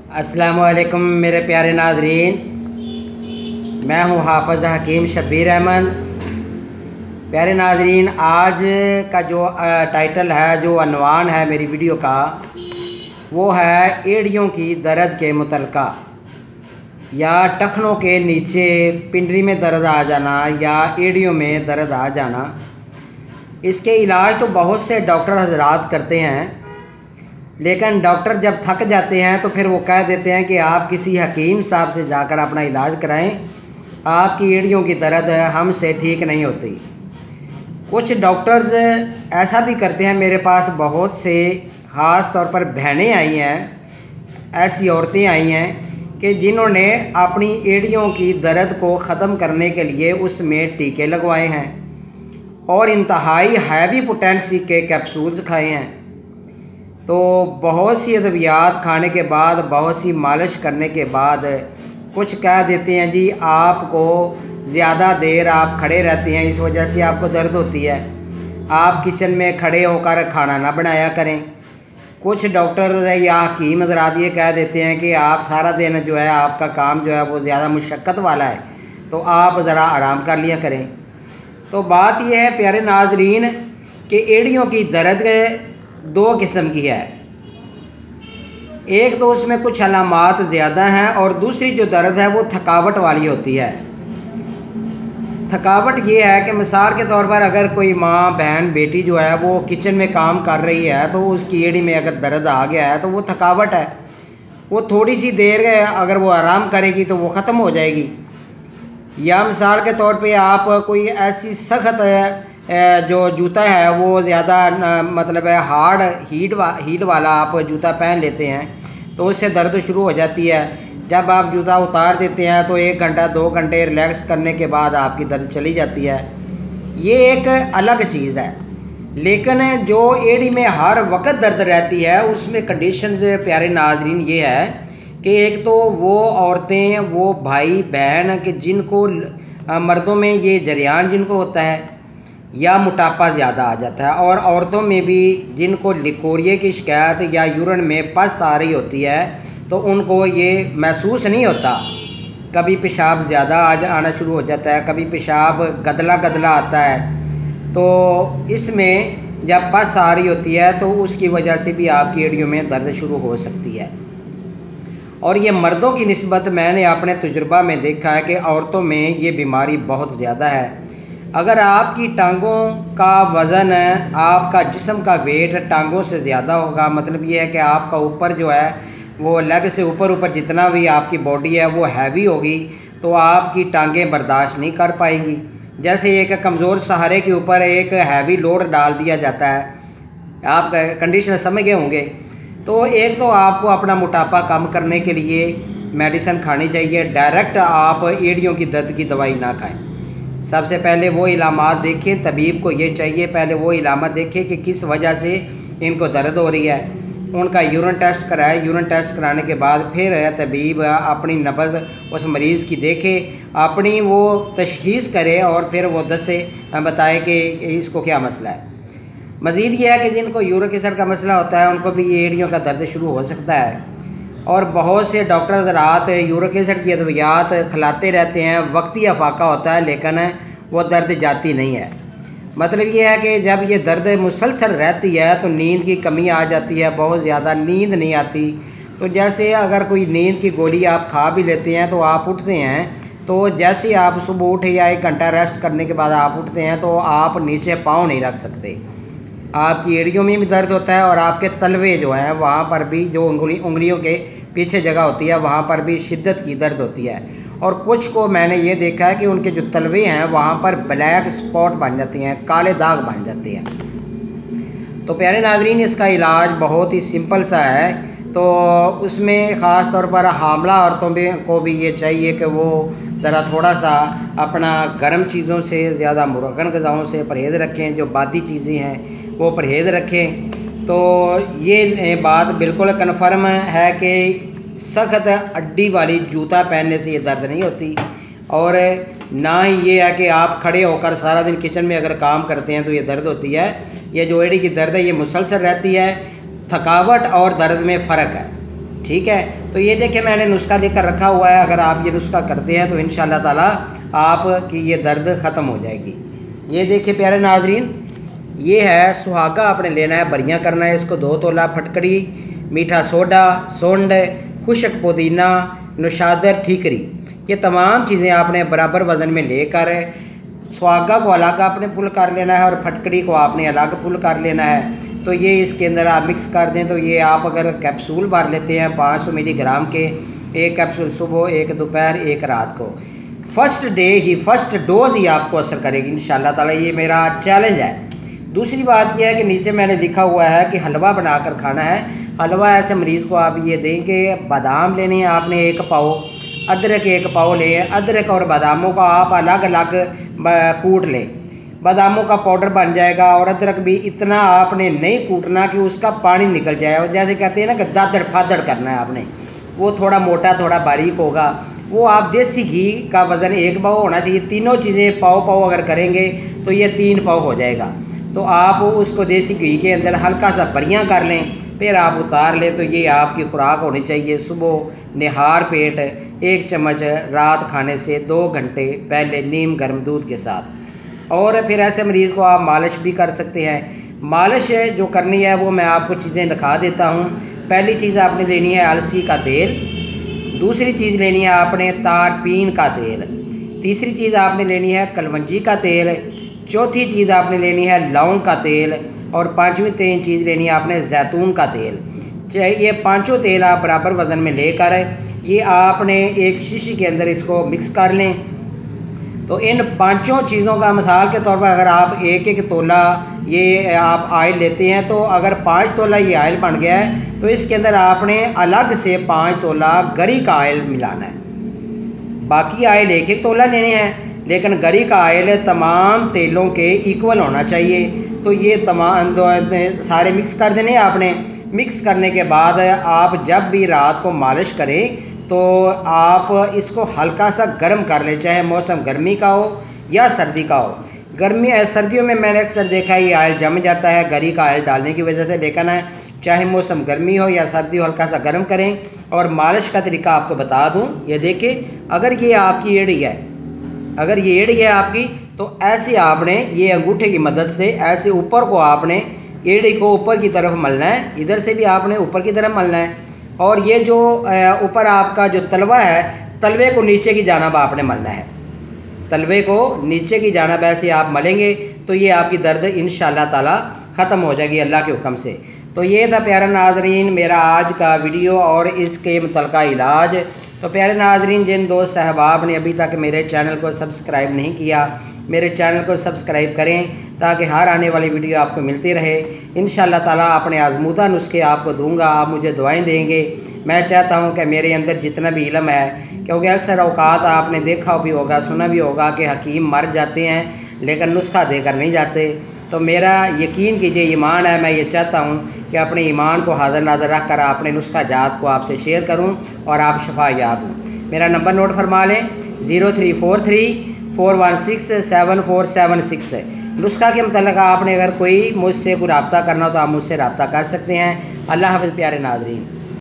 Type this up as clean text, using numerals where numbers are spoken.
अस्सलामुअलैकुम मेरे प्यारे नाज़रीन, मैं हूँ हाफ़िज़ हकीम शब्बीर अहमद। प्यारे नाज़रीन, आज का जो टाइटल है, जो अनवान है मेरी वीडियो का, वो है एड़ियों की दर्द के मुतल्लिक़ा, या टखनों के नीचे पिंडरी में दर्द आ जाना या एड़ियों में दर्द आ जाना। इसके इलाज तो बहुत से डॉक्टर हजरात करते हैं, लेकिन डॉक्टर जब थक जाते हैं तो फिर वो कह देते हैं कि आप किसी हकीम साहब से जाकर अपना इलाज कराएं, आपकी एड़ियों की दर्द हमसे ठीक नहीं होती। कुछ डॉक्टर्स ऐसा भी करते हैं। मेरे पास बहुत से ख़ास तौर पर बहनें आई हैं, ऐसी औरतें आई हैं कि जिन्होंने अपनी एड़ियों की दर्द को ख़त्म करने के लिए उसमें टीके लगवाए हैं और इंतहाई हैवी पोटेंसी के कैप्सूल्स खाए हैं। तो बहुत सी अद्वियात खाने के बाद, बहुत सी मालिश करने के बाद कुछ कह देते हैं जी आपको ज़्यादा देर आप खड़े रहते हैं, इस वजह से आपको दर्द होती है, आप किचन में खड़े होकर खाना ना बनाया करें। कुछ डॉक्टर या हकीम हज़रात ये कह देते हैं कि आप सारा दिन जो है आपका काम जो है वो ज़्यादा मुशक्क़त वाला है, तो आप ज़रा आराम कर लिया करें। तो बात यह है प्यारे नाज़रीन कि एड़ियों की दर्द दो किस्म की है। एक तो उसमें कुछ अलामात ज़्यादा हैं और दूसरी जो दर्द है वो थकावट वाली होती है। थकावट ये है कि मिसाल के तौर पर अगर कोई माँ, बहन, बेटी जो है वो किचन में काम कर रही है तो उसकी एड़ी में अगर दर्द आ गया है तो वो थकावट है। वो थोड़ी सी देर अगर वो आराम करेगी तो वो ख़त्म हो जाएगी। या मिसाल के तौर पे आप कोई ऐसी सख्त जो जूता है वो ज़्यादा मतलब है हार्ड हीट वाला आप जूता पहन लेते हैं तो उससे दर्द शुरू हो जाती है। जब आप जूता उतार देते हैं तो 1 घंटा 2 घंटे रिलैक्स करने के बाद आपकी दर्द चली जाती है। ये एक अलग चीज़ है। लेकिन जो एड़ी में हर वक्त दर्द रहती है उसमें कंडीशंस प्यारे नाज़रीन ये है कि एक तो वो औरतें, वो भाई बहन कि जिनको मर्दों में ये जरियान जिनको होता है या मोटापा ज़्यादा आ जाता है, और औरतों में भी जिनको लिकोरिए की शिकायत या यूरिन में पस आ रही होती है तो उनको ये महसूस नहीं होता। कभी पेशाब ज़्यादा आना शुरू हो जाता है, कभी पेशाब गदला गदला आता है। तो इसमें जब पस आ रही होती है तो उसकी वजह से भी आपकी एड़ियों में दर्द शुरू हो सकती है। और ये मर्दों की निस्बत मैंने अपने तजुर्बा में देखा है कि औरतों में ये बीमारी बहुत ज़्यादा है। अगर आपकी टांगों का वज़न, आपका जिस्म का वेट टांगों से ज़्यादा होगा, मतलब ये है कि आपका ऊपर जो है वो लेग से ऊपर जितना भी आपकी बॉडी है वो हैवी होगी, तो आपकी टांगें बर्दाश्त नहीं कर पाएंगी। जैसे एक कमज़ोर सहारे के ऊपर एक हैवी लोड डाल दिया जाता है, आप कंडीशन समझ गए होंगे। तो एक तो आपको अपना मोटापा कम करने के लिए मेडिसिन खानी चाहिए। डायरेक्ट आप एड़ियों की दर्द की दवाई ना खाएं। सबसे पहले वो इलामात देखें, तबीब को ये चाहिए पहले वो इलामत देखें कि किस वजह से इनको दर्द हो रही है, उनका यूरिन टेस्ट कराए। यूरिन टेस्ट कराने के बाद फिर तबीब अपनी नब्ज़ उस मरीज़ की देखे, अपनी वो तशख़ीस करे और फिर वो दसे बताए कि इसको क्या मसला है। मज़ीद ये है कि जिनको यूरिक एसिड का मसला होता है उनको भी ये एड़ियों का दर्द शुरू हो सकता है। और बहुत से डॉक्टर हज़रात यूरिक एसिड की अद्वियात खिलाते रहते हैं, वक्ती अफाका होता है लेकिन वो दर्द जाती नहीं है। मतलब ये है कि जब ये दर्द मुसलसल रहती है तो नींद की कमी आ जाती है, बहुत ज़्यादा नींद नहीं आती। तो जैसे अगर कोई नींद की गोली आप खा भी लेते हैं तो आप उठते हैं, तो जैसे आप सुबह उठे या 1 घंटा रेस्ट करने के बाद आप उठते हैं तो आप नीचे पाँव नहीं रख सकते। आपकी एड़ियों में भी दर्द होता है और आपके तलवे जो हैं वहाँ पर भी, जो उंगलियों के पीछे जगह होती है वहाँ पर भी शिद्दत की दर्द होती है। और कुछ को मैंने ये देखा है कि उनके जो तलवे हैं वहाँ पर ब्लैक स्पॉट बन जाते हैं, काले दाग बन जाते हैं। तो प्यारे नाज़रीन, इसका इलाज बहुत ही सिंपल सा है। तो उसमें ख़ास तौर पर हामला औरतों को भी ये चाहिए कि वो ज़रा थोड़ा सा अपना गर्म चीज़ों से, ज़्यादा मुरगन ग़िज़ाओं से परहेज़ रखें, जो बादी चीज़ें हैं वो परहेज़ रखें। तो ये बात बिल्कुल कन्फर्म है कि सख्त अड्डी वाली जूता पहनने से ये दर्द नहीं होती, और ना ही ये है कि आप खड़े होकर सारा दिन किचन में अगर काम करते हैं तो ये दर्द होती है। ये जो एड़ी की दर्द है ये मुसलसल रहती है। थकावट और दर्द में फ़र्क है। ठीक है। तो ये देखिए मैंने नुस्खा लेकर रखा हुआ है, अगर आप ये नुस्खा करते हैं तो इंशाल्लाह ताला आपकी ये दर्द ख़त्म हो जाएगी। ये देखिए प्यारे नाजरीन, ये है सुहागा, आपने लेना है, बरियाँ करना है इसको। 2 तोला फटकड़ी, मीठा सोडा, सोंड, खुशक पुदीना, नुशादर, ठीकरी, ये तमाम चीज़ें आपने बराबर वज़न में लेकर सुहागा को अलग आपने फुल कर लेना है और फटकड़ी को आपने अलग फुल कर लेना है। तो ये इसके अंदर आप मिक्स कर दें। तो ये आप अगर कैप्सूल भर लेते हैं 500 मिलीग्राम के, 1 कैप्सूल सुबह, 1 दोपहर, 1 रात को, फर्स्ट डे ही, फर्स्ट डोज ही आपको असर करेगी इंशाल्लाह ताला। ये मेरा चैलेंज है। दूसरी बात यह है कि नीचे मैंने लिखा हुआ है कि हलवा बनाकर खाना है। हलवा ऐसे मरीज़ को आप ये देंगे, बादाम लेने हैं आपने 1 पाव, अदरक 1 पाव लें। अदरक और बादामों को आप अलग अलग कूट लें, बादामों का पाउडर बन जाएगा। और अदरक भी इतना आपने नहीं कूटना कि उसका पानी निकल जाए, और जैसे कहते हैं ना कि दादड़ फादड़ करना है आपने, वो थोड़ा मोटा थोड़ा बारीक होगा। वो आप देसी घी का वज़न 1 पाव होना चाहिए। तीनों चीज़ें पाव पाव अगर करेंगे तो ये 3 पाव हो जाएगा। तो आप उसको देसी घी के अंदर हल्का सा बरियाँ कर लें, फिर आप उतार लें। तो ये आपकी खुराक होनी चाहिए। सुबह निहार पेट 1 चम्मच, रात खाने से 2 घंटे पहले नीम गर्म दूध के साथ। और फिर ऐसे मरीज़ को आप मालिश भी कर सकते हैं। मालिश जो करनी है वो मैं आपको चीज़ें दिखा देता हूँ। पहली चीज़ आपने लेनी है अलसी का तेल, दूसरी चीज़ लेनी है आपने तारपीन का तेल, तीसरी चीज़ आपने लेनी है कलवंजी का तेल, चौथी चीज़ आपने लेनी है लौंग का तेल, और 5वीं चीज़ लेनी है आपने जैतून का तेल। ये 5 तेल आप बराबर वज़न में लेकर ये आपने एक शीशी के अंदर इसको मिक्स कर लें। तो इन 5 चीज़ों का मिसाल के तौर पर अगर आप 1-1 तोला ये आप आयल लेते हैं, तो अगर 5 तोला ये आयल बन गया है तो इसके अंदर आपने अलग से 5 तोला गरी का आयल मिलाना है। बाकी आयल 1-1 तोला लेने हैं, लेकिन गरी का आयल तमाम तेलों के इक्वल होना चाहिए। तो ये तमाम सारे मिक्स कर देने आपने। मिक्स करने के बाद आप जब भी रात को मालिश करें तो आप इसको हल्का सा गर्म कर लें, चाहे मौसम गर्मी का हो या सर्दी का हो। सर्दियों में मैंने अक्सर देखा है ये आयल जम जाता है गरी का आयल डालने की वजह से, लेकिन है चाहे मौसम गर्मी हो या सर्दी हो, हल्का सा गर्म करें। और मालिश का तरीका आपको बता दूं, ये देखिए, अगर ये आपकी एड़ी है, अगर ये एड़ी है आपकी, तो ऐसे आपने ये अंगूठे की मदद से ऐसे ऊपर को आपने एड़ी को ऊपर की तरफ मलना है, इधर से भी आपने ऊपर की तरफ मलना है। और ये जो ऊपर आपका जो तलवा है, तलवे को नीचे की जानिब आपने मलना है। तलवे को नीचे की जानिब ऐसे आप मलेंगे तो ये आपकी दर्द इंशाल्लाह ताला ख़त्म हो जाएगी अल्लाह के हुक्म से। तो ये था प्यारे नाजरीन मेरा आज का वीडियो और इसके मुतल्लिक़ा इलाज। तो प्यारे नाजरीन, जिन दोस्त साहबाब ने अभी तक मेरे चैनल को सब्सक्राइब नहीं किया, मेरे चैनल को सब्सक्राइब करें ताकि हर आने वाली वीडियो आपको मिलती रहे। इंशाल्लाह ताला अपने आज़मूदा नुस्खे आपको दूंगा, आप मुझे दुआएं देंगे। मैं चाहता हूं कि मेरे अंदर जितना भी इल्म है, क्योंकि अक्सर औकात आपने देखा भी होगा, सुना भी होगा कि हकीम मर जाते हैं लेकिन नुस्खा देकर नहीं जाते। तो मेरा यकीन कीजिए ईमान है, मैं ये चाहता हूँ कि अपने ईमान को हाज़िर नाज़िर रख कर अपने नुस्खा जात को आपसे शेयर करूँ और आप शफा याब हों। मेरा नंबर नोट फरमा लें, 034341674746 है। नुस्खा के मतलब आपने अगर कोई मुझसे कोई रब्ता करना हो तो आप मुझसे रब्ता कर सकते हैं। अल्लाह हाफ़िज़ प्यारे नाज़रीन।